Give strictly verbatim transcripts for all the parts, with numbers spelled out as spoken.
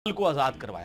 کو آزاد کروایا۔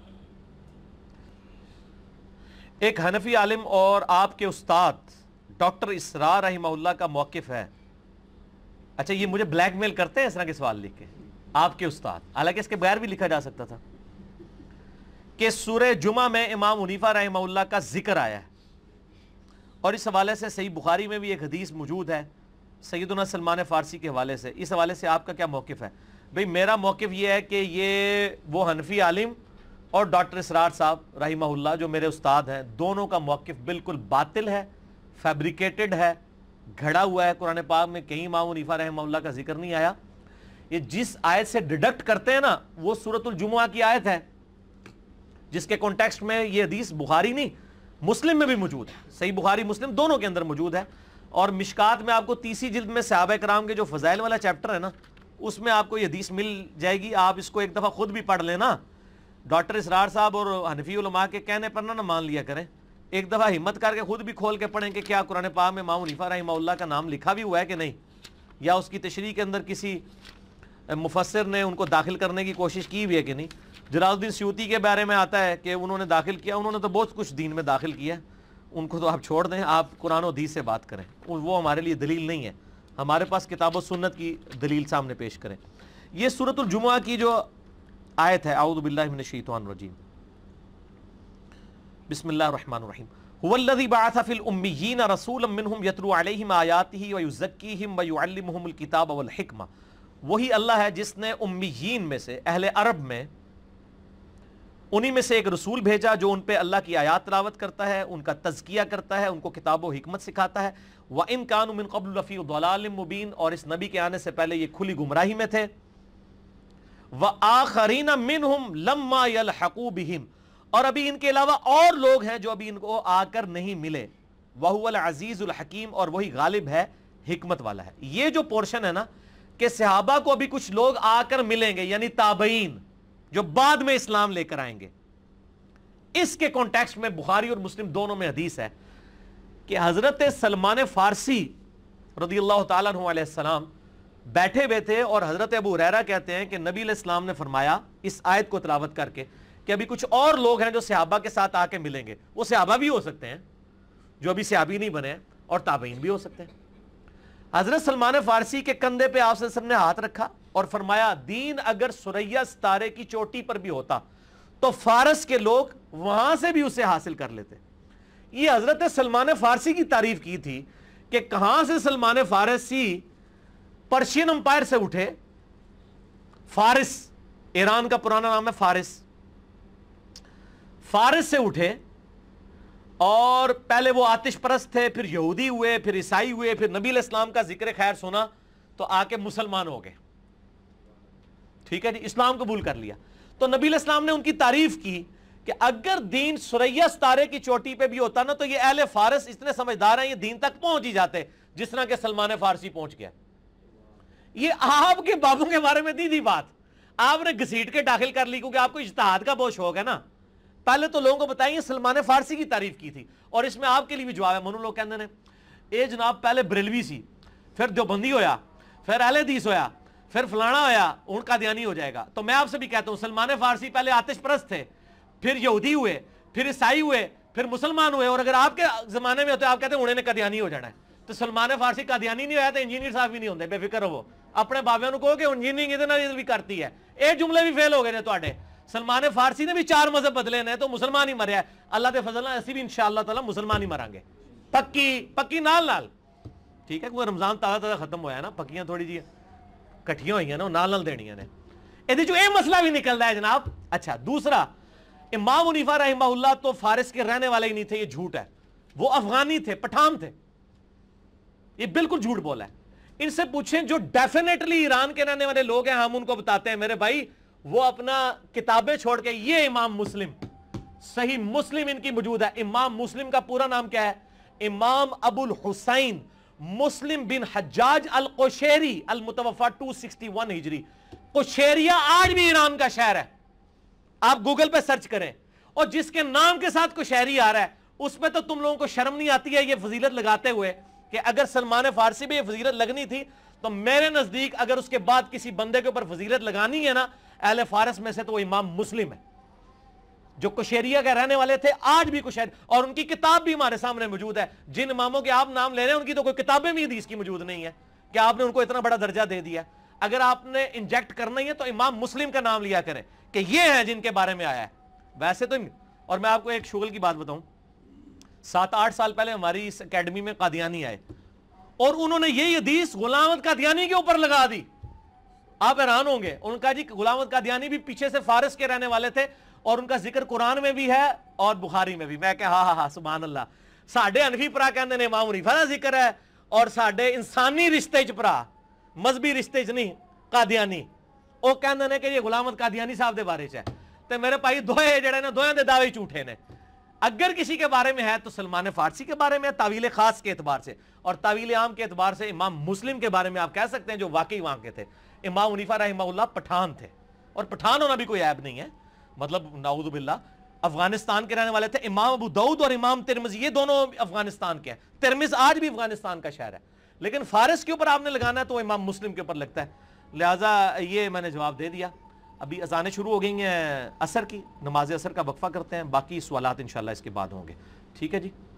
ایک حنفی عالم اور آپ کے استاد ڈاکٹر اسرار رحمہ اللہ کا موقف ہے۔ اچھا، یہ مجھے بلیک میل کرتے ہیں اس طرح کے سوال لکھ کے، آپ کے استاد، حالانکہ اس کے بغیر بھی لکھا جا سکتا تھا کہ سورہ جمعہ میں امام حنیفہ رحمہ اللہ کا ذکر آیا ہے، اور اس حوالے سے صحیح بخاری میں بھی ایک حدیث موجود ہے سیدنا سلمان فارسی کے حوالے سے۔ اس حوالے سے آپ کا کیا موقف ہے؟ بھئی میرا موقف یہ ہے کہ یہ وہ حنفی عالم اور ڈاکٹر اسرار صاحب رحمہ اللہ جو میرے استاد ہیں، دونوں کا موقف بالکل باطل ہے، فیبریکیٹڈ ہے، گھڑا ہوا ہے۔ قرآن پاک میں کہیں امام حنیفہ رحمہ اللہ کا ذکر نہیں آیا۔ یہ جس آیت سے ڈیڈکٹ کرتے ہیں نا، وہ سورۃ الجمعہ کی آیت ہے، جس کے کانٹیکسٹ میں یہ حدیث بخاری نہیں مسلم میں بھی موجود ہے، صحیح بخاری مسلم دونوں کے اندر موجود ہے۔ اور مشکات میں آپ کو تیسری جلد میں صحابہ کرام کے جو فضائل والا چیپٹر ہے نا، اس میں آپ کو یہ حدیث مل جائے گی۔ آپ اس کو ایک دفعہ خود بھی پڑھ لینا، ڈاکٹر اسرار صاحب اور حنفی علماء کے کہنے پر نہ مان لیا کریں، ایک دفعہ ہمت کر کے خود بھی کھول کے پڑھیں کہ کیا قرآن پاک میں امام حنیفہ رحمہ اللہ کا نام لکھا بھی ہوا ہے کہ نہیں، یا اس کی تشریح کے اندر کسی مفسر نے ان کو داخل کرنے کی کوشش کی بھی ہے کہ نہیں۔ جلال الدین سیوطی کے بارے میں آتا ہے کہ انہوں نے داخل کیا، انہوں نے تو بہت کچھ دین میں داخل کیا، ان کو تو آپ چھوڑ دیں، آپ قرآن و حدیث سے بات کریں، وہ ہمارے لیے دلیل نہیں ہے، ہمارے پاس کتاب و سنت کی دلیل سامنے پیش کریں۔ یہ سورۃ الجمعہ کی جو آیت ہے، اعوذ باللہ من الشیطان الرجیم، بسم اللہ الرحمن الرحیم، هو الذی بعث فی الامیین رسولا منہم یتلو علیہم آیاتہ ویزکیہم ویعلمہم الکتاب والحکمہ۔ وہی اللہ ہے جس نے امیین میں سے، اہل عرب میں، انہی میں سے ایک رسول بھیجا جو ان پہ اللہ کی آیات تلاوت کرتا ہے، ان کا تزکیہ کرتا ہے، ان کو کتاب و حکمت سکھاتا ہے۔ وَإِن كَانُوا مِن قَبْلُ لَفِي ضَلَالٍ مُبِينٍ، اور اس نبی کے آنے سے پہلے یہ کھلی گمراہی میں تھے۔ وَآخَرِينَ مِنْهُمْ لَمَّا يَلْحَقُوا بِهِمْ، اور ابھی ان کے علاوہ اور لوگ ہیں جو ابھی ان کو آ کر نہیں ملے۔ وَهُوَ الْعَزِيزُ الْحَكِيمُ، اور وہی غالب ہے، حکمت والا ہے۔ یہ جو پورشن ہے نا کہ صحابہ کو ابھی کچھ لوگ آ کر ملیں گے، یعنی تابعین جو بعد میں اسلام لے کر آئیں گے، اس کے کانٹیکسٹ میں بخاری اور مسلم دونوں میں حدیث ہے کہ حضرت سلمان فارسی رضی اللہ تعالیٰ عنہ علیہ السلام بیٹھے ہوئے تھے، اور حضرت ابو ہریرہ کہتے ہیں کہ نبی علیہ السلام نے فرمایا اس آیت کو تلاوت کر کے کہ ابھی کچھ اور لوگ ہیں جو صحابہ کے ساتھ آ کے ملیں گے۔ وہ صحابہ بھی ہو سکتے ہیں جو ابھی صحابی نہیں بنے ہیں، اور تابعین بھی ہو سکتے ہیں۔ حضرت سلمان فارسی کے کندھے پہ آپ صلی اللہ علیہ وسلم نے ہاتھ رکھا اور فرمایا، دین اگر ثریا ستارے کی چوٹی پر بھی ہوتا تو فارس کے لوگ وہاں سے بھی اسے حاصل کر لیتے۔ یہ حضرت سلمان فارسی کی تعریف کی تھی کہ کہاں سے سلمان فارسی پرشین امپائر سے اٹھے، فارس، ایران کا پرانا نام ہے فارس، فارس سے اٹھے، اور پہلے وہ آتش پرست تھے، پھر یہودی ہوئے، پھر عیسائی ہوئے، پھر نبی علیہ السلام کا ذکر خیر سنا تو آ کے مسلمان ہو گئے، ٹھیک ہے جی، اسلام قبول کر لیا۔ تو نبی علیہ السلام نے ان کی تعریف کی کہ اگر دین ثریا ستارے کی چوٹی پہ بھی ہوتا نا تو یہ اہل فارس اتنے سمجھدار ہیں، یہ دین تک پہنچ ہی جاتے جس طرح کہ سلمان فارسی پہنچ گیا۔ یہ آپ کے بابوں کے بارے میں دی تھی بات، آپ نے گھسیٹ کے داخل کر لی کیونکہ آپ کو اجتہاد کا بہت شوق ہے نا۔ پہلے تو لوگوں کو بتائیں، سلمان فارسی کی تعریف کی تھی، اور اس میں آپ کے لیے بھی جواب ہے۔ منو لوگ کہتے ہیں اے جناب پہلے بریلوی سی، پھر دیوبندی ہویا، پھر اہل حدیث ہویا، پھر فلانا ہویا، ان کا قادیانی ہو جائے گا۔ تو میں آپ سے بھی کہتا ہوں، سلمان فارسی پہلے آتش پرست تھے، پھر یہودی ہوئے، پھر عیسائی ہوئے، پھر مسلمان ہوئے، اور اگر آپ کے زمانے میں ہوتے آپ کہتے ہیں انہیں نے قادیانی ہو جانا ہے۔ تو سلمان فارسی قادیانی نہیں ہویا تو انجینئر صاحب بھی نہیں ہوتے، بے فکر ہو۔ اپنے بابیوں کو کہو کہ انجینئرنگ ادھر ادھر بھی کرتی ہے، ایک جملے بھی فیل ہو گئے نے تواڈے۔ سلمان فارسی نے بھی چار مذہب بدلے نے تو مسلمان ہی مریا ہے۔ اللہ دے فضل نال اسی بھی انشاءاللہ تعالی مسلمان ہی مریں گے، پکی پکی نال نال، ٹھیک ہے، کیونکہ رمضان تازہ تازہ ختم ہوا ہے نا، پکیاں تھوڑی جی کٹھیاں ہوئی ہیں نا، نال نال دینیاں نے۔ یہ جو اے مسئلہ بھی نکل رہا ہے جناب۔ اچھا، دوسرا، امام حنیفہ رحمہ اللہ تو فارس کے رہنے والے ہی نہیں تھے، یہ جھوٹ ہے، وہ افغانی تھے، پٹھان تھے، یہ بالکل جھوٹ بولا ہے۔ ان سے پوچھیں جو ڈیفینیٹلی ایران کے رہنے والے لوگ ہیں، ہم ان کو بتاتے ہیں میرے بھائی، وہ اپنا کتابیں چھوڑ کے، یہ امام مسلم، صحیح مسلم ان کی موجود ہے۔ امام مسلم کا پورا نام کیا ہے؟ امام ابو الحسین مسلم بن حجاج القشیری، المتوفا دو سو اکسٹھ ہجری۔ قشیریہ آج بھی ایران کا شہر ہے، آپ گوگل پہ سرچ کریں، اور جس کے نام کے ساتھ قشیری آ رہا ہے اس پہ تو تم لوگوں کو شرم نہیں آتی ہے یہ فضیلت لگاتے ہوئے کہ اگر سلمان فارسی بھی یہ فضیلت لگنی تھی تو میرے نزدیک اگر اس کے بعد کسی بندے کے اوپر فضیلت لگانی ہے نا، اہل فارس میں سے تو وہ امام مسلم ہے جو کشیریا کے رہنے والے تھے، آج بھی کشیر، اور ان کی کتاب بھی ہمارے سامنے موجود ہے. جن اماموں کے آپ نام لے رہے ہیں ان کی تو کوئی کتابیں بھی حدیث کی موجود نہیں ہے کہ آپ نے ان کو اتنا بڑا درجہ دے دیا. اگر آپ نے انجیکٹ کرنا ہی ہے تو امام مسلم کا نام لیا کریں کہ یہ ہیں جن کے بارے میں آیا ہے. ویسے تو، اور میں آپ کو ایک شغل کی بات بتاؤں، سات آٹھ سال پہلے ہماری اس اکیڈمی میں قادیانی آئے اور انہوں نے یہی حدیث غلام احمد قادیانی کے اوپر لگا دی. آپ حیران ہوں گے. ان کا جی غلام احمد قادیانی بھی پیچھے سے فارس کے رہنے والے تھے اور ان کا ذکر قرآن میں بھی ہے اور بخاری میں بھی. میں کہ ہاں ہاں ہاں سبحان اللہ. ساڈے حنفی پرا کہندے نے امام حنیفہ دا ذکر ہے اور ساڈے انسانی رشتے چ پرا، مذہبی رشتے چ نہیں، قادیانی، وہ کہندے نے کہ یہ غلام احمد قادیانی صاحب دے بارے چ ہے. تے میرے بھائی دوئے جڑے نے دوئے دے دعوے جھوٹے نے. اگر کسی کے بارے میں ہے تو سلمان فارسی کے بارے میں ہے تعویل خاص کے اعتبار سے، اور تعویل عام کے اعتبار سے امام مسلم کے بارے میں آپ کہہ سکتے ہیں جو واقعی وہاں کے تھے. امام حنیفہ رحمہ اللہ پٹھان تھے، اور پٹھان ہونا بھی کوئی عیب نہیں ہے، مطلب نعوذ باللہ افغانستان کے رہنے والے تھے. امام ابو داؤد اور امام ترمذی یہ دونوں افغانستان کے ہیں. ترمذ آج بھی افغانستان کا شہر ہے، لیکن فارس کے اوپر آپ نے لگانا ہے تو امام مسلم کے اوپر لگتا ہے. لہٰذا یہ میں نے جواب دے دیا. ابھی اذانیں شروع ہو گئی ہیں عصر کی، نماز عصر کا وقفہ کرتے ہیں، باقی سوالات انشاءاللہ اس کے بعد ہوں گے. ٹھیک ہے جی.